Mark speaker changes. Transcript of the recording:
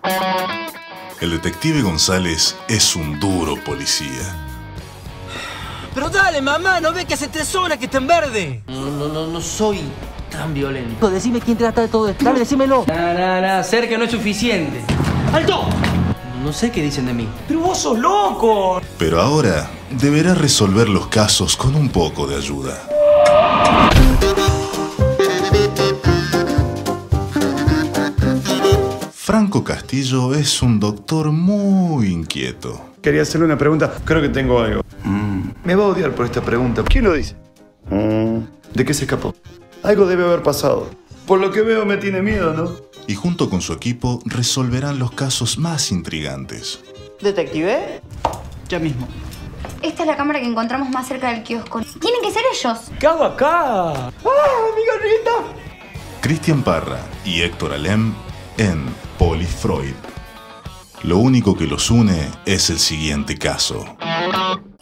Speaker 1: El detective González es un duro policía.
Speaker 2: Pero dale, mamá, ¿no ves que hace 3 horas que está en verde?
Speaker 3: No soy tan violento.
Speaker 2: Decime quién trata de todo esto. Dale, decímelo.
Speaker 3: Nah, cerca no es suficiente.
Speaker 2: ¡Alto!
Speaker 3: No sé qué dicen de mí.
Speaker 2: ¡Pero vos sos loco!
Speaker 1: Pero ahora deberá resolver los casos con un poco de ayuda. Franco Castillo es un doctor muy inquieto.
Speaker 4: Quería hacerle una pregunta. Creo que tengo algo. Me va a odiar por esta pregunta. ¿Quién lo dice? ¿De qué se escapó? Algo debe haber pasado. Por lo que veo me tiene miedo, ¿no?
Speaker 1: Y junto con su equipo resolverán los casos más intrigantes.
Speaker 3: ¿Detective? Ya mismo.
Speaker 5: Esta es la cámara que encontramos más cerca del kiosco. Tienen que ser ellos.
Speaker 2: ¿Qué hago acá?
Speaker 3: ¡Ah, mi gorrita!
Speaker 1: Cristian Parra y Héctor Alem en Polifreud. Lo único que los une es el siguiente caso.